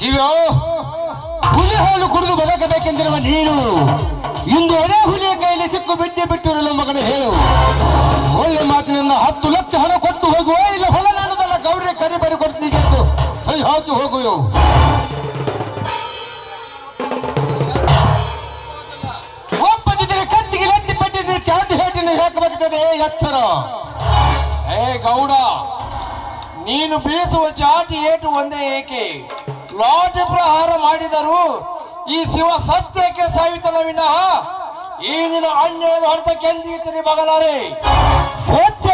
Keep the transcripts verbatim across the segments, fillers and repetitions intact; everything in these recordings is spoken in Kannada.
ಶಿವ, ಹುಲಿ ಹಾಲು ಕುಡಿದು ಬದುಕಬೇಕೆಂದಿರುವ ನೀನು ಇಂದು ಅದೇ ಹುಲಿಯ ಕೈಯಲ್ಲಿ ಸಿಕ್ಕು ಬಿದ್ದೆ ಬಿಟ್ಟಿರಲು ಮಗನ ಹೇಳು. ಒಳ್ಳೆ ಮಾತಿನಿಂದ ಹತ್ತು ಲಕ್ಷ ಹಣ ಕೊಟ್ಟು ಹೋಗುವ, ಇಲ್ಲ ಹೊಲ ನಾನದಲ್ಲ ಗೌರಿ ಕರಿ ಬರಿ ಕೊಡ್ತೀನಿ ಎಂದು ಸಹಿ ಹಾಕಿ ಹೋಗುವು. ಒಬ್ಬ ಜೊತೆಗೆ ಕತ್ತಿಗೆ ಲಟ್ಟಿ ಪಟ್ಟಿದ್ರೆ ಚಾಟಿ ಹೇಟಿನ ಹಾಕಬೇಕಾಗ್ತದೆ ಎಚ್ಚರ. ಏ ಗೌಡ, ನೀನು ಬೀಸುವ ಚಾಟಿ ಏಟು ಒಂದೇ ಏಕೆ? ಲಾಟಿ ಪ್ರಹಾರ ಮಾಡಿದರು ಈ ಶಿವ ಸತ್ಯಕ್ಕೆ ಸಾಯುತ್ತನ ವಿನಃ ಈ ನಿನ್ನ ಅನ್ಯಾಯದ ಹೊಡೆತಕ್ಕೆ ಎಂದಿಗಿತ್ತನೆ ಬಗಲಾರೆ. ಸತ್ಯ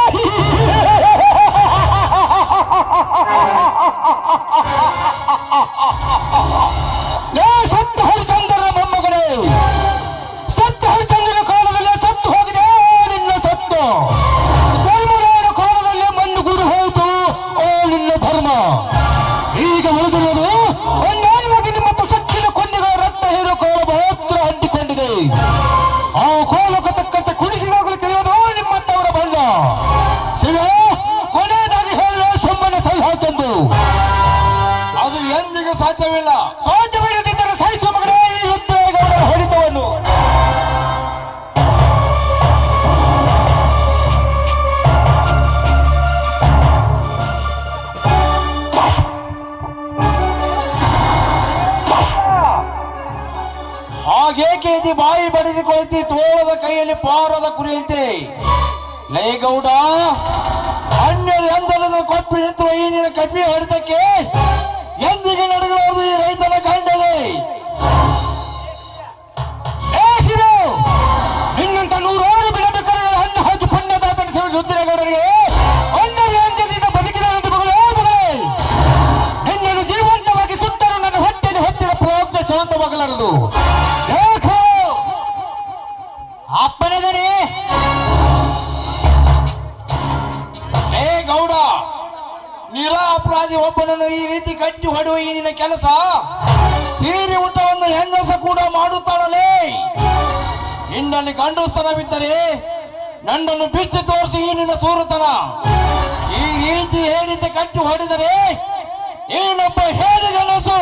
ಸತ್ಯ ಹರಿಚಂದ್ರನ ಮೊಮ್ಮಗನೇ, ಸತ್ಯ ಹರಿಚಂದ್ರನ ಕಾಲದಲ್ಲೇ ಸತ್ತು ಹೋಗಿದೆ ನಿನ್ನ ಸತ್ತು. ಧರ್ಮರಾಯನ ಕಾಲದಲ್ಲೇ ಮಣ್ಣು ಗುರು ಹೋಯಿತು ಓ ನಿನ್ನ ಧರ್ಮ. ಈಗ ಉಳಿದಿರುವುದು ಅನ್ಯಾಯವಾಗಿ ನಿಮ್ಮ ಸತ್ತಿನ ಕೊಂದಿಗಳ ರಕ್ತ ಹೀರೋ ಕಾಲ ಮಾತ್ರ ಅಂಟಿಕೊಂಡಿದೆ. ಆ ಕೋಲಕ್ಕೆ ತಕ್ಕಂತೆ ಕುಡಿಸಿದಾಗಲು ತಿಳಿಯೋದು ನಿಮ್ಮಂತವರ ಬಣ್ಣ. ಶಿವ, ಕೊನೆಯದಾಗಿ ಹೇಳುವ ಸೊಮ್ಮನ ಸಹಿ ಹಾಕೆಂದು. ಅದು ಎಂದಿಗೂ ಸಾಧ್ಯವಿಲ್ಲ. ಸಾಧ್ಯವಿಲ್ಲದಿದ್ದರೆ ಸಹಿಸುವ ಮಗನೇ ಈ ಯುದ್ಧಗೌಡರ ಹೊಡೆತವನ್ನು. ಹಾಗೇಕೆ ಇದು ಬಾಯಿ ಬಡಿದುಕೊಳ್ತಿ ತೋಳದ ಕೈಯಲ್ಲಿ ಪಾರದ ಕುರಿಯಂತೆ? ಲೈ ಗೌಡ, ಅನ್ಯರು ಎಂದರದ ಕೊಪ್ಪಿ ನಿಂತುವ ಈ ನಿನ್ನ ಕಪಿ ಹೊಡೆತಕ್ಕೆ ಎಂದಿಗೆ ನಡುಗಲಾರದು ಈ ರೈತನ ಕಂಡದೆ. ನಿನ್ನಂತ ನೂರಾರು ಬಿಡಬೇಕಾದ ಹಣ್ಣು ಹಾಕಿ ಪುಣ್ಯದಾತನಿಸಿದ ರುದ್ರೇಗೌಡರಿಗೆ ಅಣ್ಣರು ಅಂಜದಿಂದ ಬದುಕಿದಂತೆ ಮಗಳೇ ಮಗಳೇ, ನಿನ್ನನ್ನು ಜೀವಂತವಾಗಿ ಸುತ್ತರೂ ನನ್ನ ಹೊಟ್ಟೆಯಲ್ಲಿ ಹೊತ್ತಿದ ಪ್ರಯತ್ನ ಶಾಂತವಾಗಲಾರದು. ಅಪ್ಪನದನೇ ಏ ಗೌಡ, ನಿರಾಪರಾಧಿ ಒಬ್ಬನನ್ನು ಈ ರೀತಿ ಕಟ್ಟಿ ಹೊಡುವ ಈ ನಿನ್ನ ಕೆಲಸ ಸೀರೆ ಊಟವನ್ನು ಹೆಂಗಸ ಕೂಡ ಮಾಡುತ್ತಾಳಲೇ. ನಿನ್ನಲ್ಲಿ ಗಂಡುಸ್ತನವಿದ್ದರೆ ನನ್ನನ್ನು ಬಿಚ್ಚಿ ತೋರಿಸಿ ಈ ನಿನ್ನ ಸೂರತನ. ಈ ರೀತಿ ಹೇಳಿದ್ದೆ ಕಟ್ಟಿ ಹೊಡೆದರೆ ಏನೊಬ್ಬ ಹೇಳಿ ಗಣಸು.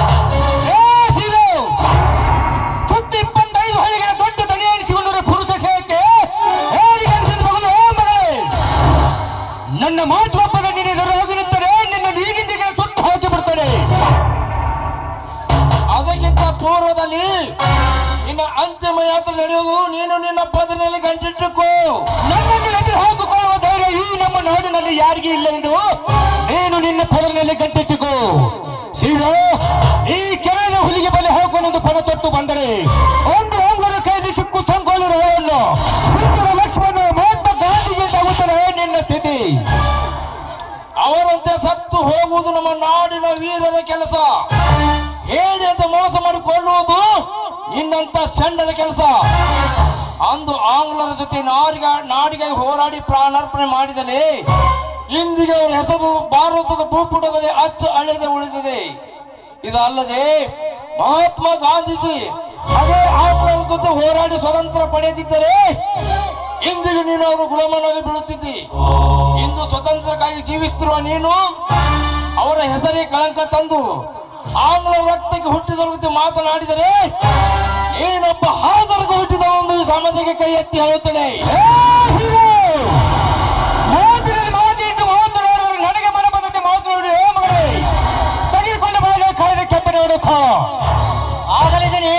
ಸುತ್ತ ಇಪ್ಪತ್ತೈದು ಹಳ್ಳಿಗಳ ದೊಡ್ಡ ತಡಿ ಎಣಿಸಿಕೊಂಡರೆ ಪುರುಷ ಸೇವಕ್ಕೆ ಹೇಳಿ ಗಣಿಸಿದ ಮಗಳು ಮಗಳೇ, ನನ್ನ ಮಾತು ಒಪ್ಪದ ನೀನು ಹೋಗಿರುತ್ತಾರೆ ನಿನ್ನ ಈಗಿಂದಿಗೆ ಸುಟ್ಟು ಹಾಕಿ ಬಿಡ್ತಾನೆ. ಅದಕ್ಕಿಂತ ಪೂರ್ವದಲ್ಲಿ ಇನ್ನು ಅಂತಿಮ ಯಾತ್ರೆ ನಡೆಯುವುದು. ನೀನು ನಿನ್ನ ಪದನಲ್ಲಿ ಗಂಟಿಟ್ಟುಕೋ. ನನ್ನನ್ನು ಎದುರು ಹಾಕಿಕೊಳ್ಳುವ ಧೈರ್ಯ ಈ ನಮ್ಮ ನಾಡಿನಲ್ಲಿ ಯಾರಿಗೂ ಇಲ್ಲ ಎಂದು ನೀನು ನಿನ್ನ ಪದರಲ್ಲಿ ಗಂಟಿಟ್ಟುಕೋ. ಸೀದಾ ಈ ಕೆರೆಯ ಹುಲಿಗೆ ಬಲೆ ಹೋಗುವನೆಂದು ಪದ ತೊಟ್ಟು ಬಂದರೆ ಒಂದು ಆಂಗ್ಲರ ಕೈಲಿ ಸಿಕ್ಕು ಸಂಕೋಲಿರುವವಲ್ಲ ಲಕ್ಷ್ಮಣ ಮಹಾತ್ಮ ಗಾಂಧಿಗೆ ಆಗುತ್ತದೆ ನಿನ್ನ ಸ್ಥಿತಿ. ಅವರಂತೆ ಸತ್ತು ಹೋಗುವುದು ನಮ್ಮ ನಾಡಿನ ವೀರರ ಕೆಲಸ. ಹೇಳಿ ಅಂತ ಮೋಸ ಮಾಡಿಕೊಳ್ಳುವುದು ನಿನ್ನಂತ ಸಣ್ಣದ ಕೆಲಸ. ಅಂದು ಆಂಗ್ಲರ ಜೊತೆ ನಾಡಿಗ ನಾಡಿಗಾಗಿ ಹೋರಾಡಿ ಪ್ರಾಣಾರ್ಪಣೆ ಮಾಡಿದರೆ ಇಂದಿಗೆ ಅವರ ಹೆಸರು ಭಾರತದ ಭೂಪುಟದಲ್ಲಿ ಅಚ್ಚ ಅಳೆದೆ ಉಳಿದಿದೆ. ಇದಲ್ಲದೆ ಮಹಾತ್ಮ ಗಾಂಧೀಜಿ ಅದೇ ಆಂಗ್ಲರ ಜೊತೆ ಹೋರಾಡಿ ಸ್ವತಂತ್ರ ಪಡೆದಿದ್ದರೆ ಇಂದಿಗೆ ನೀನು ಅವರು ಗುಲಾಮನಾಗಿ ಬೀಳುತ್ತಿದ್ದಿ. ಇಂದು ಸ್ವತಂತ್ರಕ್ಕಾಗಿ ಜೀವಿಸುತ್ತಿರುವ ನೀನು ಅವರ ಹೆಸರೇ ಕಳಂಕ ತಂದು ಆಂಗ್ಲ ರಕ್ತಕ್ಕೆ ಹುಟ್ಟಿದವರ ಮಾತನಾಡಿದರೆ ಏನೊಬ್ಬ ಹಾಜರ್ಗ ಹುಟ್ಟಿದ ಒಂದು ಸಮಾಜಕ್ಕೆ ಕೈ ಎತ್ತಿ ಹೇಳುತ್ತೇನೆ. ಮಾತಿಟ್ಟು ಮಾತನಾಡುವರು ನನಗೆ ಮನ ಬಂದಂತೆ ಮಾತನಾಡಿ ಮಗಳೇ ತೆಗೆದುಕೊಂಡ ಬಾಳೆ ಕಾಯ್ದೆ ಕೆಪ್ಪನೆ ಹೊಡಕ ಆಗಲಿದ್ದೇನೆ.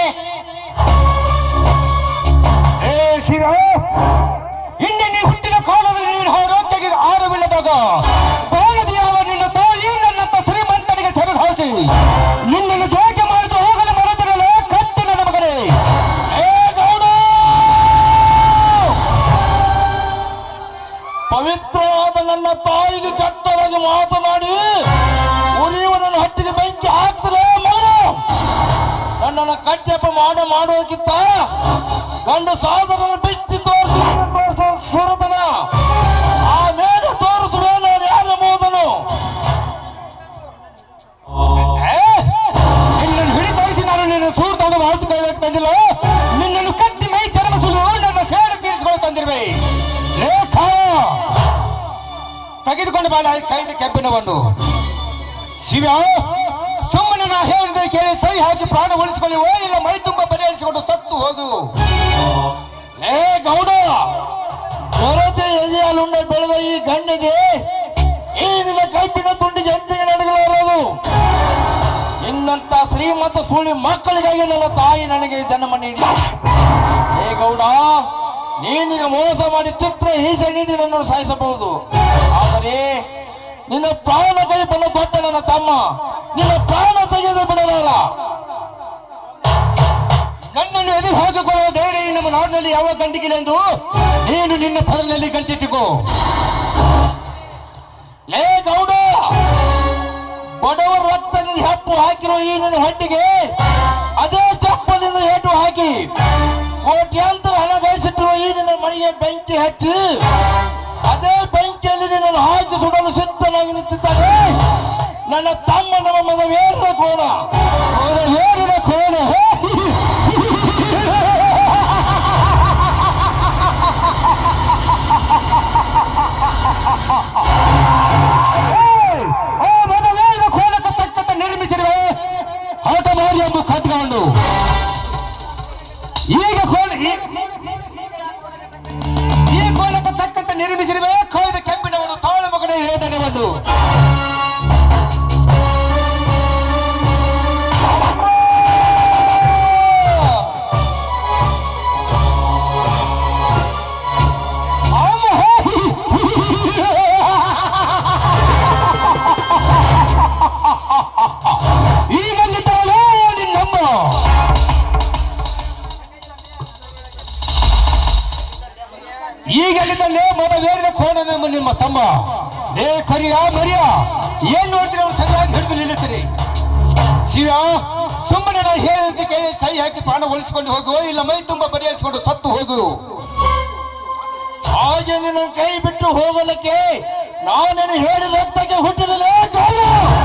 ಏ ಶಿವ, ಹಿಂದೆ ನೀ ಹುಟ್ಟಿದ ಕಾಲದಲ್ಲಿ ನೀನು ಆರೋಗ್ಯಕ್ಕೆ ಆರವಿಲ್ಲದಾಗ ಬಾಳದಿಯಾದ ನಿನ್ನ ತಾಯಿ ನನ್ನಂತ ಶ್ರೀಮಂತನಿಗೆ ಸೆರೆಹಾಸಿ ನಿನ್ನನ್ನು ಜೋಕೆ ಮಾಡಿದು ಹೋಗಲು ಮರೆತಿರಲೇ ಕತ್ತಿ ನನ್ನ ಮಗನೇ. ಏ ಗೌಡ, ಪವಿತ್ರವಾದ ನನ್ನ ತಾಯಿಗೆ ಕೆಟ್ಟದಾಗಿ ಮಾತನಾಡಿ ಉರಿಯುವ ನನ್ನ ಹಟ್ಟಿಗೆ ಬೆಂಕಿ ಹಾಕ್ತಲೇ ಮಗನು. ನನ್ನನ್ನು ಕಟ್ಟೆಪ್ಪ ಮಾಡ ಮಾಡೋದಕ್ಕಿಂತ ಗಂಡು ಸಾಧನ ಬಿಚ್ಚಿ ತೋರಿಸಿ ಸುರತನ ಆಮೇಲೆ ತೋರಿಸುವೆ ನಾನು ಯಾರೆಂಬುದನ್ನು. ನಿನ್ನನ್ನು ಹಿಡಿ ತೋರಿಸಿ ನಾನು ನಿನ್ನ ಸೂರು ತಂದು ಮಾತು ಕೈಗೆ ತಂದಿಲ್ಲ. ನಿನ್ನನ್ನು ಕಟ್ಟಿ ಮೈ ಚರ್ಮಿಸಲು ನನ್ನ ಸೇಡು ತೀರಿಸಿಕೊಂಡು ತಂದಿರುವೆ. ರೇಖಾ, ತೆಗೆದುಕೊಂಡು ಬಾಳ ಕೈದ ಕೆಬ್ಬಿನವನ್ನು. ಶಿವ, ಸುಮ್ಮನೆ ನಾ ಹೇಳಿದ್ರೆ ಕೇಳಿ ಸೈ ಹಾಕಿ ಪ್ರಾಣ ಉಳಿಸಿಕೊಳ್ಳಿ ಓ ಇಲ್ಲ ಮೈ ತುಂಬ ಪರಿಹರಿಸಿಕೊಂಡು ಸತ್ತು ಹೋಗು. ಏ ಗೌಡ, ಕೊರತೆ ಎದೆಯಾಲುಂಡ ಬೆಳೆದ ಈ ಗಂಡಿಗೆ ಈ ನಿನ್ನ ಕಬ್ಬಿನ ತುಂಡಿಗೆ ಎಂದಿಗೆ ನಡಗಲಾರದು. ನಿನ್ನಂತ ಶ್ರೀಮಂತ ಸುಳಿ ಮಕ್ಕಳಿಗಾಗಿ ನನ್ನ ತಾಯಿ ನನಗೆ ಜನ್ಮ ನೀಡಿ. ಏ ಗೌಡ, ನೀನೀಗ ಮೋಸ ಮಾಡಿ ಚಿತ್ರ ಹೀಸೆ ನೀಡಿ ನನ್ನನ್ನು ಸಾಯಿಸಬಹುದು. ಆದರೆ ನಿನ್ನ ಪ್ರಾಣ ಕೈ ಬಣ್ಣ ತೊಟ್ಟ ನನ್ನ ತಮ್ಮ ನಿನ್ನ ಪ್ರಾಣ ತೆಗೆದು ಬಿಡಲಾರ. ನನ್ನನ್ನು ಎದುರು ಹಾಕಿಕೊಳ್ಳುವ ಧೈರ್ಯ ನಮ್ಮ ನಾಡಿನಲ್ಲಿ ಯಾವ ಗಂಟಿಗಿಲ್ಲ ಎಂದು ನೀನು ನಿನ್ನ ಪದದಲ್ಲಿ ಗಂಟಿಟ್ಟುಕೋ. ಲೇ ಗೌಡ, ಬಡವರ ರಕ್ತದಿಂದ ಹೆಪ್ಪು ಹಾಕಿರೋ ಈ ನನ್ನ ಹೊಟ್ಟಿಗೆ ಅದೇ ಚಪ್ಪಲಿಂದ ಏಟು ಹಾಕಿ ಕೋಟ್ಯಾಂತರ ಹಣ ಗಳಿಸಿಟ್ಟಿರುವ ಈ ನನ್ನ ಮನೆಗೆ ಬೆಂಕಿ ಹಚ್ಚಿ ಅದೇ ಬೆಂಕಿಯಲ್ಲಿ ನಿನ್ನನ್ನು ಹಾಕಿ ಸುಡಲು ಸಿದ್ಧನಾಗಿ ನಿಂತಿದ್ದಾನೆ ನನ್ನ ತಮ್ಮ ನಮ್ಮ ಮದವೇರಿದ ಕೋಣ. ಮದವೇರಿದ ಕೋಣ ಮದವೇರಿದ ಕೋಣಕ್ಕೆ ತಕ್ಕಂತೆ ನಿರ್ಮಿಸಿರುವೆ ಆಟ ಮಾಡಿ ಎಂಬ ಕಟ್ಕೊಂಡು ಈಗ ಕೋಣ ಈ ಕೋಲಕ್ಕೆ ತಕ್ಕಂತೆ ನಿರ್ಮಿಸಿರುವೆ ಕೊಯ್ದ ಕೆಂಪಿನ ಒಂದು ತಾಳು ಮಗನೇ ವೇದನೆ ಒಂದು ಈಗಲ್ಲಿದ್ದಾಳೆ ನಿನ್ನಮ್ಮ. ಈಗಲ್ಲಿದ್ದಲ್ಲೇ ಮದವೇರಿದ ಕೋಣನೆಂಬ ನಿಮ್ಮ ತಮ್ಮ. ಲೇ ಕರಿಯ ಮರಿಯ ಏನ್ ನೋಡ್ತೀರಿ ಅವ್ರು ಸರಿಯಾಗಿ ಹಿಡಿದು ನಿಲ್ಲಿಸಿರಿ. ಶಿವ, ಸುಮ್ಮನೆ ನಾನು ಹೇಳಿದ ಕೇಳಿ ಸೈ ಹಾಕಿ ಪ್ರಾಣ ಉಳಿಸಿಕೊಂಡು ಹೋಗು ಇಲ್ಲ ಮೈ ತುಂಬ ಪರಿಹರಿಸಿಕೊಂಡು ಸತ್ತು ಹೋಗು. ಹಾಗೆ ನಿನ್ನ ಕೈ ಬಿಟ್ಟು ಹೋಗಲಿಕ್ಕೆ ನಾನೇನು ಹೇಳಿ ರಕ್ತಕ್ಕೆ ಹುಟ್ಟಿರಲೇ ಕಾಲ.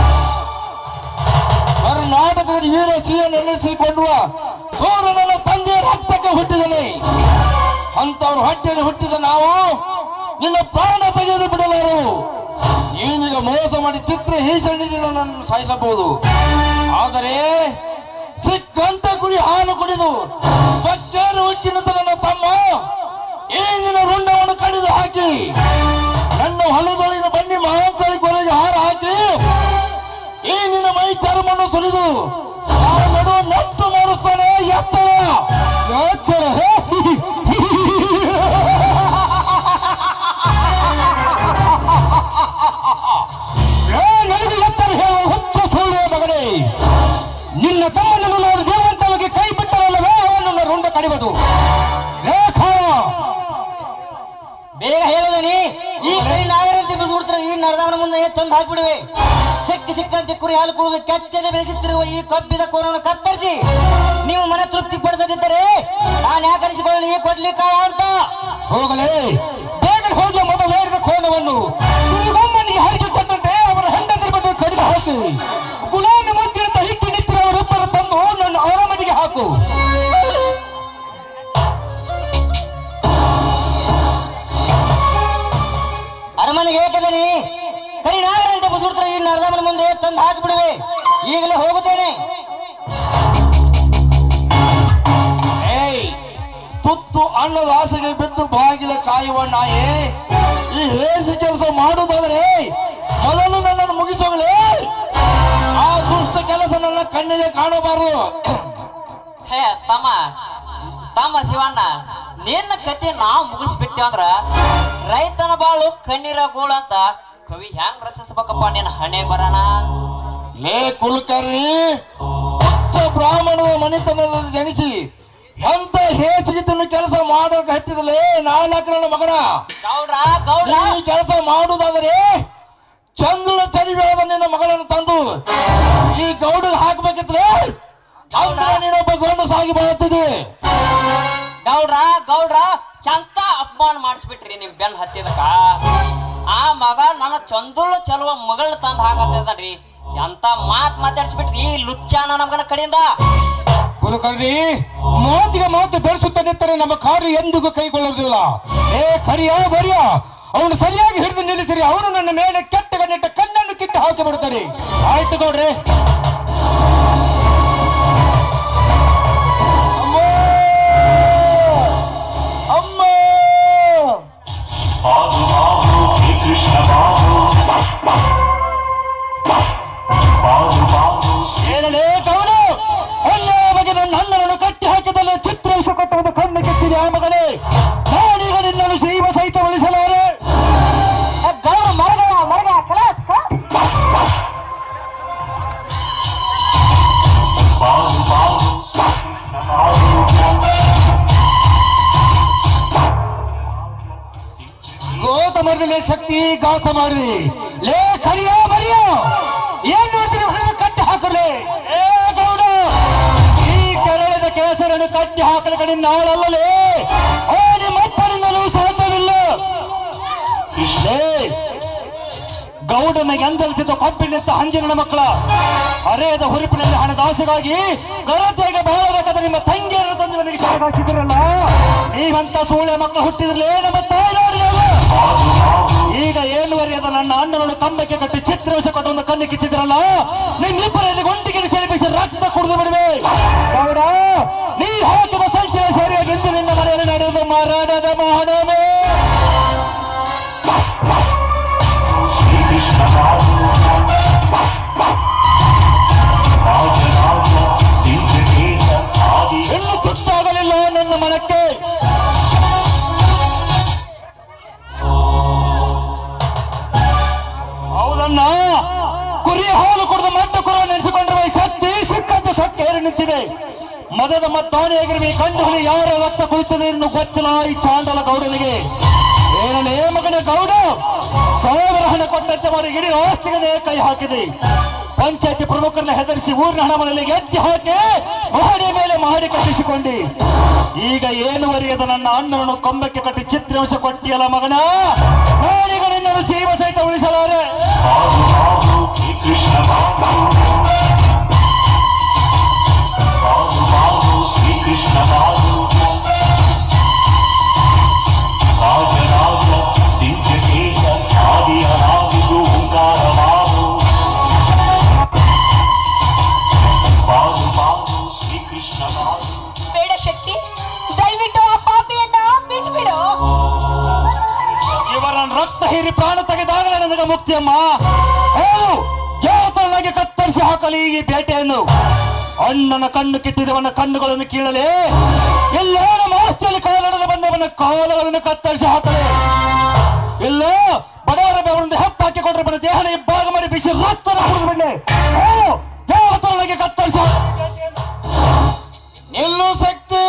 ಕರ್ನಾಟಕದ ವೀರ ಸಿಹಿಯ ನೆನೆಸಿಕೊಳ್ಳುವ ಸೂರ್ಯನ ತಂದೆಯ ರಕ್ತಕ್ಕೆ ಹುಟ್ಟಿದನೆ. ಅಂತವ್ರ ಹೊಟ್ಟೆಯಲ್ಲಿ ಹುಟ್ಟಿದ ನಾವು ನಿನ್ನ ಪ್ರಾಣ ತೆಗೆದು ಬಿಡಲಾರು. ನೀನೀಗ ಮೋಸ ಮಾಡಿ ಚಿತ್ರ ಹೀಸಣಿದಿ ನನ್ನನ್ನು ಸಾಯಿಸಬಹುದು. ಆದರೆ ಸಿಕ್ಕಂತ ಕುಡಿ ಹಾಲು ಕುಡಿದು ಸ್ವಚ್ಛರು ಹುಟ್ಟಿನಂತ ನನ್ನ ತಮ್ಮ ಈ ನಿನ್ನ ರುಂಡವನ್ನು ಕಡಿದು ಹಾಕಿ ನನ್ನ ಹೊಲದೊಳಗಿನ ಬನ್ನಿ ಮಹಾಕಾಳಿ ಕೊಲೆಗೆ ಹಾರ ಹಾಕಿ ಈ ನಿನ್ನ ಮೈ ಚರ್ಮನ್ನು ಸುರಿದು ಆ ನಡುವ ನಟ್ಟು ಮಾಡಿಸ್ತಾನೆ ಎತ್ತರ ಎತ್ತರ. ನನಗೆ ಎತ್ತರ ಹೇಳುವ ಹುಚ್ಚು ಸುಳ್ಳು ಮಗನೇ. ನಿನ್ನ ತಮ್ಮನನ್ನು ನಾನು ಜೀವಂತವಾಗಿ ಕೈ ಬಿಟ್ಟರಲ್ಲವೇ ಅವನನ್ನು ರುಂಡ ಕಡಿಯುವುದು. ಬೇಗ ಹೇಳದನಿ, ಈ ಕೈ ನಾಗರಂತೆ ಬಿಸಿಬಿಡ್ತಾರೆ ಈ ನರದವನ ಮುಂದೆ ತಂದು ಹಾಕಿಬಿಡುವೆ. ಸಿಕ್ಕಿ ಸಿಕ್ಕಂತೆ ಕುರಿ ಹಾಲು ಕುಡಿದು ಕೆಚ್ಚದೆ ಬೆಳೆಸುತ್ತಿರುವ ಈ ಕಬ್ಬಿದ ಕೋಣವನ್ನು ಕತ್ತರಿಸಿ ನೀವು ಮನ ತೃಪ್ತಿ ಪಡಿಸದಿದ್ದರೆ ನಾನು ಯಾಕರಿಸಿಕೊಳ್ಳಲಿ ಕೊಡ್ಲಿಕ್ಕ ಅಂತ. ಹೋಗಲೇ, ಬೇಗ ಹೋಗಿ ಮದವೇರಿದ ಕೋಣವನ್ನು ಗುರುಗೊಮ್ಮನಿಗೆ ಹರಿಕೆ ಕೊಟ್ಟಂತೆ ಅವರ ಹೆಂಡತಿ ಬಂದು ಕಡಿದು ಹಾಕಿ ಗುಲಾಮಿ ಮಗ್ಗಿನ ಹಿಕ್ಕಿ ನಿಂತಿರುವವರೊಬ್ಬರು ತಂದು ನನ್ನ ಆರಾಮದಿಗೆ ಹಾಕು. ಅರಮನೆಗೆ ಏಕದನಿ ಕೈ ನಾಗರಂತೆ ಬಿಸಿಬಿಡ್ತಾರೆ ಈ ನರದವನ ಮುಂದೆ ತಂದು ಹಾಕಿಬಿಡುವೆ. ಈಗಲೇ ಹೋಗುತ್ತೇನೆ. ಏಯ್, ತುತ್ತು ಅನ್ನದ ಆಸೆಗೆ ಬಿದ್ದು ಬಾಗಿಲ ಕಾಯುವ ನಾಯಿ ಈ ಹೇಸಿ ಕೆಲಸ ಮಾಡುವುದಾದರೆ ಮೊದಲು ನನ್ನನ್ನು ಮುಗಿಸೋಗಲೇ. ಆ ದುಷ್ಟ ಕೆಲಸ ನನ್ನ ಕಣ್ಣಿಗೆ ಕಾಣಬಾರದು. ಹೇ ತಮ್ಮ ತಮ್ಮ ಶಿವಣ್ಣ, ನಿನ್ನ ಕತೆ ನಾವು ಮುಗಿಸ್ಬಿಟ್ಟೆ ಅಂದ್ರ ರೈತನ ಬಾಳು ಕಣ್ಣೀರ ಗೋಳು ಅಂತ ಕವಿ ಹೆಂಗ್ ರಚಿಸ್ಬೇಕಪ್ಪ ನಿನ್ನ ಹಣೆ ಬರೋಣ. ಲೇ ಕುಲಕರ್ಣಿ, ಉಚ್ಚ ಬ್ರಾಹ್ಮಣದ ಮನೆತನದಲ್ಲಿ ಜನಿಸಿ ಎಂತ ಹೇಸಿಗಿದ್ದನ್ನು ಕೆಲಸ ಮಾಡೋಕೆ ಹತ್ತಿದಲೇ ನಾಲ್ಕು ನನ್ನ ಮಗನ. ಗೌಡ್ರ ಗೌಡ್ರ ಈ ಕೆಲಸ ಮಾಡುವುದಾದರೆ ಚಂದ್ರನ ಚಡಿಬೇಡ ನಿನ್ನ ಮಗಳನ್ನು ತಂದು ಈ ಗೌಡಿಗೆ ಹಾಕ್ಬೇಕಿದ್ರೆ ನೀನೊಬ್ಬ ಗೌಡ ಸಾಗಿ ಬರುತ್ತಿದೆ. ಗೌಡ್ರ ಗೌಡ್ರ ಚಂತ ಅಪಮಾನ ಮಾಡಿಸ್ಬಿಟ್ರಿ ನಿಮ್ ಬೆನ್ ಹತ್ತಿದಕ. ಆ ಮಗ ನನ್ನ ಚಂದುಳ ಚಲುವ ಮಗಳ ತಂದು ಹಾಕತ್ತಿದ್ದಾನ್ರಿ. ಎಂತ ಮಾತ್ ಮಾತಾಡ್ಸ್ಬಿಟ್ರಿ ಈ ಲುಚ್ಚಾನ ನಮಗನ ಕಡೆಯಿಂದ. ಕುಲಕರ್ಣಿ, ಮಾತಿಗೆ ಮಾತು ಬೆಳೆಸುತ್ತಾ ನಿಂತರೆ ನಮ್ಮ ಕಾರ್ಯ ಎಂದಿಗೂ ಕೈಗೊಳ್ಳುವುದಿಲ್ಲ. ಏ ಕರಿಯ ಬರಿಯ, ಅವನು ಸರಿಯಾಗಿ ಹಿಡಿದು ನಿಲ್ಲಿಸಿರಿ. ಅವನು ನನ್ನ ಮೇಲೆ ಕೆಟ್ಟ ಗಣ್ಣಿಟ್ಟ ಕಣ್ಣನ್ನು ಕಿತ್ತು ಹಾಕಿ ಬಿಡುತ್ತಾರೆ. ಆಯ್ತು ಗೌಡ್ರೆ. ಸಕ್ಕದಲ್ಲಿ ಚಿತ್ರಾಂಶ ಕೊಟ್ಟುವುದು ಕಣ್ಣು ಕೆತ್ತಿದೆ ಆ ಮಗನೇ. ನಾನೀಗ ನಿನ್ನನ್ನು ಜೀವ ಸಹಿತ ಉಳಿಸಲಾರೆ. ಗೌಡ ಮರಗ ಮರಗ ಕಲಾಸ್ ಗೋತ ಮಾಡಿದ ಶಕ್ತಿ ಗಾತ ಮಾಡಿದೆ. ಲೇ ಕರಿಯ ಮರಿಯ ಏನ್ ನೋಡ್ತೀನಿ ಹೊಡೆದು ಕಟ್ಟಿ ಹಾಕಲೇ. ಏ ಗೌಡ, ಈ ಕೆರಳದ ಕೇಸರನ್ನು ಕಟ್ಟಿ ಹಾಕಲ ಕಡೆ ನಾಳಲ್ಲಲೇ. ಓ ನಿಮ್ಮಪ್ಪನಿಂದಲೂ ಸಾಧ್ಯವಿಲ್ಲ. ಲೇ ಗೌಡನಿಗೆ ಅಂದಲಿಸಿದ ಕಬ್ಬಿನಿಂದ ಹಂಜಿನ ಮಕ್ಕಳ ಅರೇದ ಹುರುಪಿನಲ್ಲಿ ಹಣದಾಸೆಗಾಗಿ ಗರತೆಗೆ ಬಹಳಬೇಕಾದ ನಿಮ್ಮ ತಂಗಿಯನ್ನು ತಂದು ನನಗೆ ಶಾಖಾಚಿದ್ರಲ್ಲ. ನೀವಂತ ಸೂಳೆ ಮಕ್ಕಳು ಹುಟ್ಟಿದ್ರಲೇ ನಮ್ಮ ತಾಯಿನಾಡಿಯಲ್ಲ. ಈಗ ಏಳುವರೆಯದ ನನ್ನ ಅಣ್ಣನನ್ನು ಕಂಬಕ್ಕೆ ಕಟ್ಟಿ ಚಿತ್ರವಶ ಕೊಟ್ಟು ಒಂದು ಕಣ್ಣು ಕಿತ್ತಿದ್ರಲ್ಲ. ನಿಮ್ಮಿಬ್ಬರಲ್ಲಿ ಗುಂಡಿಗೆ ಸೇರಿಸಿ ರಕ್ತ ಕುಡಿದು ಬಿಡುವೆ. ಗೌಡ, ನೀ ಹಾಕಿದ ಸಂಚಯ ಸರಿಯ ಬಿಂದು ನಿನ್ನ ಮನೆಯಲ್ಲಿ ನಡೆಯುವುದು ಮರಣದ ಮಹಣವೇ. ಇನ್ನು ತುತ್ತಾಗಲಿಲ್ಲ ನನ್ನ ಮನಕ್ಕೆ. ಹೌದಣ್ಣ, ಕುರಿ ಹಾಲು ಕುಡಿದು ಮತ್ತೆ ಕುರ ನೆನೆಸಿಕೊಂಡಿರುವ ಶಕ್ತಿ ಸಿಕ್ಕಂತ ಸೊಕ್ಕೇರಿ ನಿಂತಿದೆ. ಮದದ ಮತ್ತಾನೆಯಾಗಿರುವ ಕಂಡು ಹುಲಿ ಯಾರ ರಕ್ತ ಕುಳಿತದೆ ಎಂದು ಗೊತ್ತಿಲ್ಲ ಈ ಚಾಂಡಲ ಗೌಡನಿಗೆ. ಏನನೇ ಮಗನ ಗೌಡ, ಸಾವಿರ ಹಣ ಕೊಟ್ಟಂತೆ ಮಾಡಿ ಇಡೀ ಆಸ್ತಿಗೆ ಕೈ ಹಾಕಿದೆ. ಪಂಚಾಯತಿ ಪ್ರಮುಖರನ್ನ ಹೆದರಿಸಿ ಊರಿನ ಹಣ ಮನೆಯಲ್ಲಿ ಎತ್ತಿ ಹಾಕಿ ಮಹಡಿ ಮೇಲೆ ಮಹಡಿ ಕಟ್ಟಿಸಿಕೊಂಡಿ. ಈಗ ಏನುವರೆಯದ ನನ್ನ ಅಣ್ಣನನ್ನು ಕಂಬಕ್ಕೆ ಕಟ್ಟಿ ಚಿತ್ರಾಂಶ ಕೊಟ್ಟಿಯಲ್ಲ ಮಗನ. ನಾನೀಗ ನಿನ್ನನ್ನು ಜೀವ ಸಹಿತ ಉಳಿಸಲಾರೆ. ಬೇಡ ಶಕ್ತಿ, ದಯವಿಟ್ಟು ಆ ಪಾಪಿಯನ್ನ ಬಿಟ್ಬಿಡು. ಇವರನ್ನು ರಕ್ತ ಹೀರಿ ಪ್ರಾಣ ತೆಗೆದಾಗಲೇ ನನಗೆ ಮುಕ್ತಿಯಮ್ಮ. ಹೇಳು, ಯಾವತ್ತೊಳಗೆ ಕತ್ತರಿಸಿ ಹಾಕಲಿ ಈ ಬೇಟೆಯನ್ನು. ಅಣ್ಣನ ಕಣ್ಣು ಕಿತ್ತಿದವನ ಕಣ್ಣುಗಳನ್ನು ಕೀಳಲೆ. ಎಲ್ಲ ನಮ್ಮ ಆಸ್ತಿಯಲ್ಲಿ ಕಾಲಡಲು ಬಂದವನ ಕಾಲಗಳನ್ನು ಕತ್ತರಿಸಿ ಹಾಕಲೆ. ಇಲ್ಲ ಬಡವರ ಬೆವರಿಂದ ಹೆಪ್ಪ ಹಾಕಿಕೊಂಡ್ರೆ ಬನ ದೇಹನ ಇಬ್ಬಾಗ ಮಾಡಿ ಬಿಸಿ ರಕ್ತ ಬಿಡ್ಲೆ. ಹೇಳು, ಯಾವತ್ತೊಳಗೆ ಕತ್ತರಿಸಿ ನಿಲ್ಲು ಶಕ್ತಿ.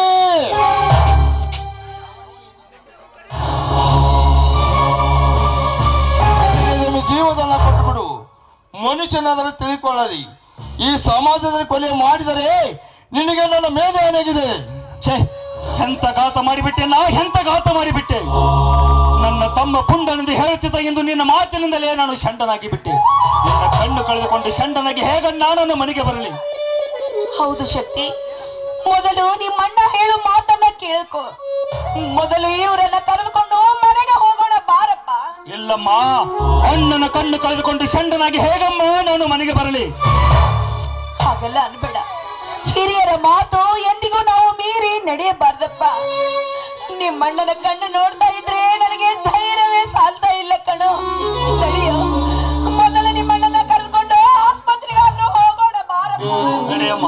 ನಿಮ್ಮ ಜೀವದನ್ನ ಕೊಟ್ಟು ಬಿಡು. ಮನುಷ್ಯನಾದರೂ ತಿಳಿಕೊಳ್ಳಲಿ. ಈ ಸಮಾಜದಲ್ಲಿ ಕೊಲೆ ಮಾಡಿದರೆ ನಿನಗೆ ನನ್ನ ಮೇಲೆ ಏನಾಗಿದೆ. ಛೇ, ಎಂತ ಘಾತ ಮಾಡಿಬಿಟ್ಟೆ ನಾ, ಎಂತ ಘಾತ ಮಾಡಿಬಿಟ್ಟೆ. ನನ್ನ ತಮ್ಮ ಪುಂಡನೆಂದು ಹೇಳುತ್ತಿದ್ದ ಎಂದು ನಿನ್ನ ಮಾತಿನಿಂದಲೇ ನಾನು ಷಂಡನಾಗಿ ಬಿಟ್ಟೆ. ನಿನ್ನ ಕಣ್ಣು ಕಳೆದುಕೊಂಡು ಷಂಡನಾಗಿ ಹೇಗ ನಾನನ್ನು ಮನೆಗೆ ಬರಲಿ. ಹೌದು ಶಕ್ತಿ, ಮೊದಲು ನಿಮ್ಮಣ್ಣ ಹೇಳು ಮಾತನ್ನ ಕೇಳ್ಕೊ. ಮೊದಲು ಇವರನ್ನ ಕರೆದುಕೊಂಡು ಮನೆಗೆ ಹೋಗೋಣ ಬಾರಪ್ಪ. ಇಲ್ಲಮ್ಮ, ಅಣ್ಣನ ಕಣ್ಣು ಕಳೆದುಕೊಂಡು ಷಂಡನಾಗಿ ಹೇಗಮ್ಮ ನಾನು ಮನೆಗೆ ಬರಲಿ. ಹಾಗೆಲ್ಲ ಅನ್ಬೇಡ. ಹಿರಿಯರ ಮಾತು ಎಂದಿಗೂ ನಾವು ಮೀರಿ ನಡೆಯಬಾರ್ದಪ್ಪ. ನಿಮ್ಮಣ್ಣನ ಕಣ್ಣು ನೋಡ್ತಾ ಇದ್ರೆ ನನಗೆ ಧೈರ್ಯವೇ ಸಾಲ್ತಾ ಇಲ್ಲ ಕಣೋ. ನಡೆಯೋ, ಮೊದಲು ನಿಮ್ಮಣ್ಣನ ಕರೆದುಕೊಂಡು ಆಸ್ಪತ್ರೆಗಾದ್ರೂ ಹೋಗೋಣ ಬಾರಪ್ಪ. ನಡೆಯಮ್ಮ.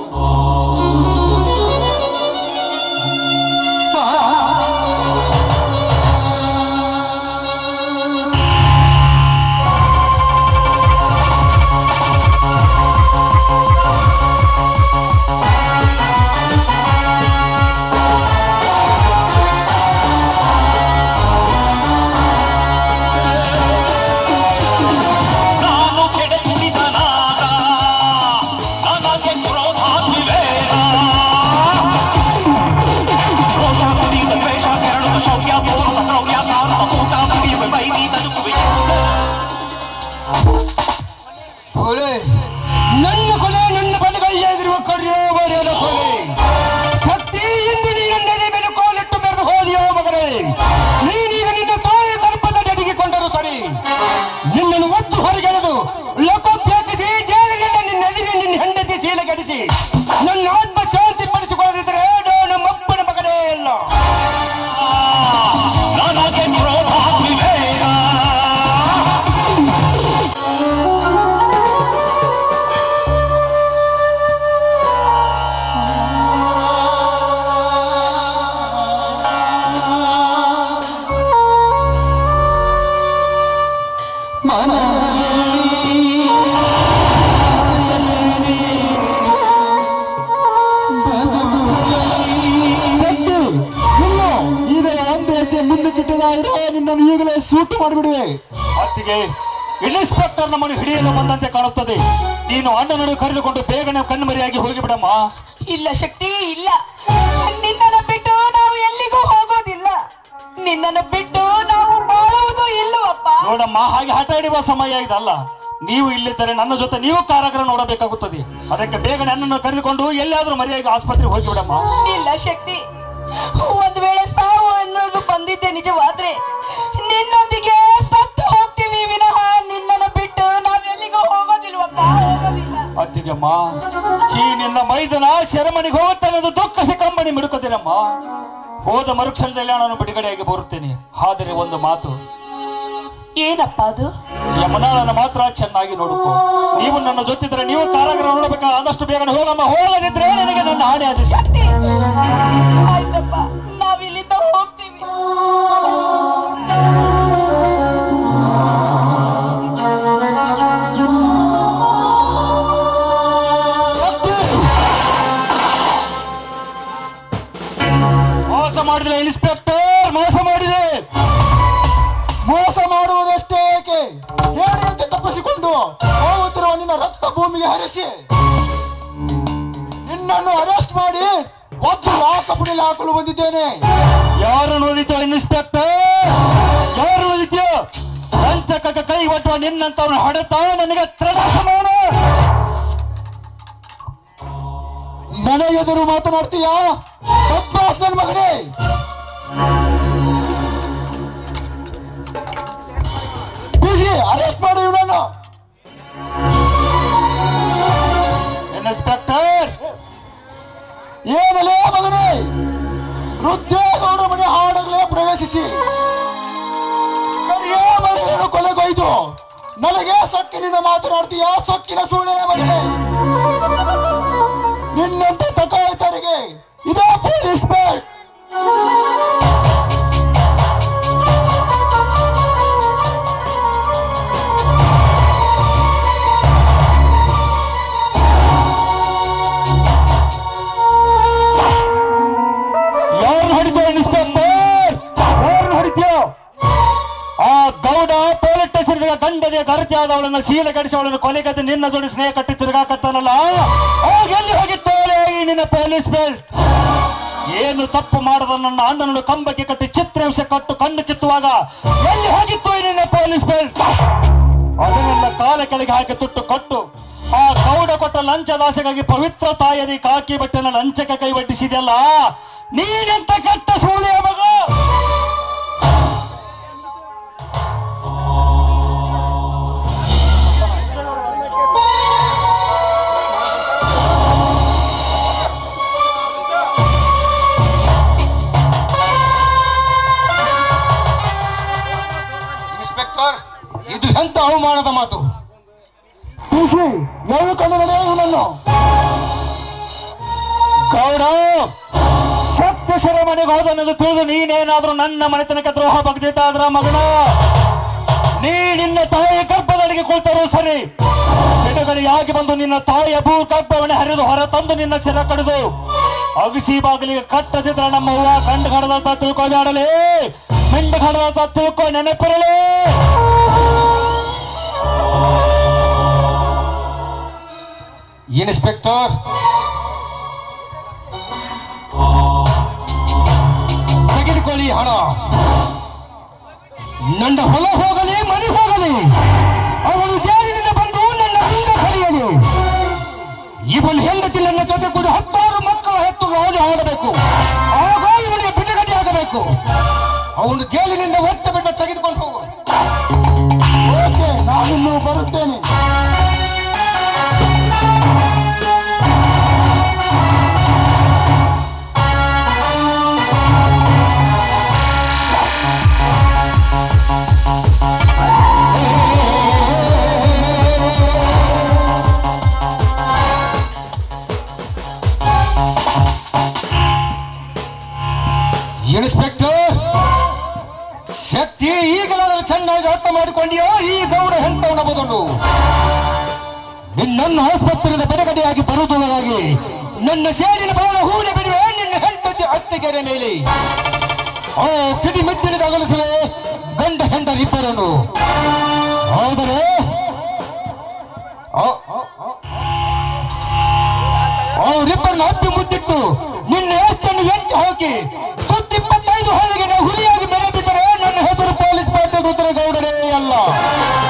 ಕೊಲೆ ನನ್ನ ಕೊಲೆ, ನನ್ನ ಬಲಗೈಯಾಗಿರುವ ಕರ್ಯೋವರೆಯ ಕೊಲೆ. ಶಕ್ತಿ, ಇಂದು ನೀನು ನೆಲೆ ಮೇಲೆ ಕೋಲಿಟ್ಟು ಮೆರೆದು ಹೋದಿಯೋ ಮಗನೇ. ನೀನೀಗ ನಿನ್ನ ತಾಯಿ ಗರ್ಭದ ಅಡಗಿಕೊಂಡರು ಸರಿ. ನಿನ್ನನ್ನು ಒತ್ತು ಹೊರಗೆಳೆದು ಲೋಕೋಪಯೋಗಿಸಿ ಜೈಲಿನಿಂದ ನಿನ್ನೆದುರಿಗೆ ನಿನ್ನ ಹೆಂಡತಿ ಶೀಲಗಡಿಸಿ ನನ್ನ ಆತ್ಮ ಶಾಂತಿ ಪಡಿಸಿಕೊಳ್ಳದಿದ್ರೆ ನಾನು ಮಪ್ಪನ ಮಗನೇ ಅಲ್ಲ. ನನಗೆ ರದ್ದು ಮಾಡಿಬಿಡುವೆ. ಅತ್ತಿಗೆ ಇನ್ಸ್ಪೆಕ್ಟರ್ ನಮ್ಮನ್ನು ಹಿಡಿಯಲು ಬಂದಂತೆ ಕಾಣುತ್ತದೆ. ನೀನು ಅಣ್ಣನನ್ನು ಕರೆದುಕೊಂಡು ಬೇಗನೆ ಕಣ್ಮರಿಯಾಗಿ ಹೋಗಿಬಿಡಮ್ಮ. ಇಲ್ಲ ಶಕ್ತಿ ಇಲ್ಲ, ನಿನ್ನನ್ನು ಬಿಟ್ಟು ನಾವು ಎಲ್ಲಿಗೂ ಹೋಗೋದಿಲ್ಲ, ನಿನ್ನನ್ನು ಬಿಟ್ಟು ನಾವು ಬಾಳುವುದು ಇಲ್ಲವಪ್ಪ. ನೋಡಮ್ಮ, ಹಾಗೆ ಹಠ ಹಿಡಿಯುವ ಸಮಯ ಇದಲ್ಲ. ನೀವು ಇಲ್ಲಿದ್ದರೆ ನನ್ನ ಜೊತೆ ನೀವು ಕಾರಾಗೃಹ ನೋಡಬೇಕಾಗುತ್ತದೆ. ಅದಕ್ಕೆ ಬೇಗನೆ ನನ್ನನ್ನು ಕರೆದುಕೊಂಡು ಎಲ್ಲಿಯಾದ್ರೂ ಮರಿಯಾಗಿ ಆಸ್ಪತ್ರೆಗೆ ಹೋಗಿಬಿಡಮ್ಮ. ಇಲ್ಲ ಶಕ್ತಿ, ಒಂದು ವೇಳೆ ಸಾವು ಅನ್ನೋದು ಬಂದಿದ್ದೆ ನಿಜವಾದ್ರೆ ನಿನ್ನೊಂದಿಗೆ ಸತ್ತು ಹೋಗ್ತೀವಿ ವಿನಃ ನಿನ್ನನ್ನು ಬಿಟ್ಟು ನಾವೆಲ್ಲಿಗೂ ಹೋಗೋದಿಲ್ವಪ್ಪ, ಹೋಗೋದಿಲ್ಲ. ಅತ್ತಿಗೆಮ್ಮ, ಈ ನಿನ್ನ ಮೈದನ ಶರಮಣಿಗೆ ಹೋಗುತ್ತಾನೆ ಅದು ದುಃಖ ಸಿಕ್ಕಂಬನಿ ಮಿಡುಕೋತೀರಮ್ಮ. ಹೋದ ಮರುಕ್ಷಣದಲ್ಲಿ ನಾನು ಬಿಡುಗಡೆಯಾಗಿ ಬರುತ್ತೇನೆ. ಆದರೆ ಒಂದು ಮಾತು. ಏನಪ್ಪ ಅದು? ಯಮುನಾಳನ್ನು ಮಾತ್ರ ಚೆನ್ನಾಗಿ ನೋಡುಕೋ. ನೀವು ನನ್ನ ಜೊತೆದ್ರೆ ನೀವು ಕಾರಾಗೃಹ ನೋಡಬೇಕಾ? ಆದಷ್ಟು ಬೇಗನೆ ಹೋಗಮ್ಮ. ಹೋಗದಿದ್ರೆ ನನಗೆ ನನ್ನ ಆಣೆ ಆದೇಶ. ಶಕ್ತಿ, ಆಯ್ತಪ್ಪ, ನಾವಿಲ್ಲಿಂದ ಹೋಗ್ತೀವಿ. ಮೋಸ ಮಾಡಿದ್ರೆ ಇನ್ಸ್ಪೆಕ್ಟರ್, ಮೋಸ ಮಾಡಿದೆ. ಮೋಸ ಮಾಡುವುದಷ್ಟೇ ಏಕೆ? ಹೇಳಂತೆ ತಪ್ಪಿಸಿಕೊಂಡು ಹೋಗುತ್ತಿರುವ ನಿನ್ನ ರಕ್ತ ಭೂಮಿಗೆ ಹರಿಸಿ ನಿನ್ನನ್ನು ಅರೆಸ್ಟ್ ಮಾಡಿ ಒಂದು ಲಾಕ ಪುಡಿಲಿ ಹಾಕಲು ಬಂದಿದ್ದೇನೆ. ಯಾರು ನೋಡಿದ್ಯೋ ಇನ್ಸ್ಪೆಕ್ಟರ್? ಯಾರು ನೋಡಿದ್ಯೋ? ಲಂಚಕ್ಕೆ ಕೈ ಒಟ್ಟುವ ನಿನ್ನಂತವನು ಹೊಡೆತ ನನಗೆ ತ್ರಣ ಸಮಾನ. ನನಗೆ ಎದುರು ಮಾತನಾಡ್ತೀಯಾ? ಬದ್ಮಾಸ್ ನನ್ನ ಮಗನೇ. ಅರೆಸ್ಟ್ ಮಾಡಿ ಇವನನ್ನು. ಇನ್ಸ್ಪೆಕ್ಟರ್, ಏನಲೇ ಮಗನೇ, ವೃದ್ಧೇಗೌಡ ಮನೆ ಹಾಡಗಲೇ ಪ್ರವೇಶಿಸಿ ಕರಿಯ ಮನೆಯನ್ನು ಕೊಲೆಗೈದು ನನಗೆ ಸೊಕ್ಕಿನಿಂದ ಮಾತನಾಡ್ತೀಯಾ? ಸೊಕ್ಕಿನ ಸುಳ್ಳೆ ಮಗನೇ. ನಿನ್ನಂತ ತಕಾಯಿತರಿಗೆ ಇದೇ ಪೊಲೀಸ್ ಬೇಟ್. ಗಂಡದೆ ಗರ್ತಿಯಾದವಳನ್ನು ಶೀಲಗಡಿಸಿ ಅವಳನ್ನು ಕೊಲೆಗದ್ದು ನಿನ್ನ ಜೋಡಿ ಸ್ನೇಹ ಕಟ್ಟಿ ತಿರುಗಾಕತ್ತಾನಲ್ಲ, ಅವಾಗ ಎಲ್ಲಿ ಹೋಗಿತ್ತೋಲೆ ಈ ನಿನ್ನ ಪೊಲೀಸ್ ಬೆಲ್ಟ್? ಏನು ತಪ್ಪು ಮಾಡದ ನನ್ನ ಅಣ್ಣನನ್ನು ಕಂಬಕ್ಕೆ ಕಟ್ಟಿ ಚಿತ್ರಹಿಂಸೆ ಕಟ್ಟು ಕಣ್ಣು ಕಿತ್ತುವಾಗ ಎಲ್ಲಿ ಹೋಗಿತ್ತು ಈ ನಿನ್ನ ಪೊಲೀಸ್ ಬೆಲ್ಟ್? ಅದನ್ನೆಲ್ಲ ಕಾಲ ಕೆಳಗೆ ಹಾಕಿ ತುಟ್ಟು ಕೊಟ್ಟು ಆ ಗೌಡ ಕೊಟ್ಟ ಲಂಚದಾಸೆಗಾಗಿ ಪವಿತ್ರ ತಾಯದಿ ಕಾಕಿ ಬಟ್ಟೆನ ಲಂಚಕ್ಕೆ ಕೈ ಬಡ್ಡಿಸಿದೆಯಲ್ಲ, ನೀನೆಂತ ಕೆಟ್ಟ ಸೂಳಿಯ ಮಗ. ಇದು ಎಂತ ಅವಮಾನದ ಮಾತು? ನೀವು ಕಂಡರೆ ಇವನನ್ನು ಗೌಡ ಸಪ್ತೇಶ್ವರ ಮನೆಗೆ ಹೋದನ್ನದು ತಿಳಿದು ನೀನೇನಾದ್ರೂ ನನ್ನ ಮನೆತನಕ್ಕೆ ದ್ರೋಹ ಬಗ್ದಿದ್ದಾದ್ರ ಮಗನ, ನೀ ನಿನ್ನ ತಾಯಿಯ ಗರ್ಭದೊಳಗೆ ಕುಳಿತರೂ ಸರಿ, ಬಿಡುಗಡೆಯಾಗಿ ಬಂದು ನಿನ್ನ ತಾಯಿಯ ಭೂ ಗರ್ಭವನ್ನೇ ಹರಿದು ಹೊರ ತಂದು ನಿನ್ನ ಸೆರೆ ಕಡಿದು ಅಗಸಿ ಬಾಗಿಲಿಗೆ ಕಟ್ಟದಿದ್ರ ನಮ್ಮ ಹೂವ ಕಂಡು ಕಡದಂತ ತಿಳ್ಕೊಬೇಡಲಿ, ಮಿಂಡು ಕಡದಂತ ತಿಳ್ಕೊ ನೆನಪಿರಲಿ. ಇನ್ಸ್ಪೆಕ್ಟರ್, ತೆಗೆದುಕೊಳ್ಳಿ ಹಣ. ನನ್ನ ಹೊಲ ಹೋಗಲಿ ಮನೆ ಹೋಗಲಿ, ಅವನು ಜೈಲಿನಿಂದ ಬಂದು ನನ್ನ ಹಿಂದೆ ಕರೆಯಲಿ. ಇವನು ಹೆಂಡತಿ ನನ್ನ ಜೊತೆ ಕೂಡ ಹತ್ತಾರು ಮಕ್ಕಳು ಹೆತ್ತು ಅವನು ಆಡಬೇಕು, ಆಗ ಇವನಿಗೆ ಬಿಡುಗಡೆ ಆಗಬೇಕು. ಅವನು ಜೈಲಿನಿಂದ ಒಟ್ಟು ಬಿಟ್ಟು ತೆಗೆದುಕೊಂಡು ಹೋಗು. ಓಕೆ, ನಾನಿನ್ನೂ ಬರುತ್ತೇನೆ. ಇನ್ಸ್ಪೆಕ್ಟರ್, ಶಕ್ತಿ ಈಗಲಾದರೂ ಚೆನ್ನಾಗಿ ಅರ್ಥ ಮಾಡಿಕೊಂಡಿಯೋ? ಈ ಗೌಡ ಎಂತವನಬಹುದು? ನಿನ್ನನ್ನು ಆಸ್ಪತ್ರೆಯಿಂದ ಬಿಡುಗಡೆಯಾಗಿ ಬರುವುದರಾಗಿ ನನ್ನ ಸೇಡಿನ ಬಹಳ ಹೂನೆ ಬಿಡುವೆ ನಿನ್ನ ಹೆಂಡತಿ ಅತ್ತಿಗೆರೆ ಮೇಲೆ. ಆ ಕಿಡಿ ಮೆಟ್ಟಿನಿಗೆ ಅಗಲಿಸಲೇ ಗಂಡ ಹೆಂಡರಿಬ್ಬರನ್ನು. ಆದರೆ ಅವರಿಬ್ಬರನ್ನ ಹಪ್ಪಿ ಮುತ್ತಿಟ್ಟು ನಿನ್ನ ಎಷ್ಟನ್ನು ಎಂಟು ಹಾಕಿ ಸುತ್ತಿಪ್ಪತ್ತೈದು ಹೊರಗಿನ ಹುಲಿಯಾಗಿ ಮೆರೆದಿದ್ದರೆ ನನ್ನ ಹೆಸರು ಪೊಲೀಸ್ ಪಾಟೀಲ್ ರುದ್ರೇಗೌಡರೇ ಅಲ್ಲ.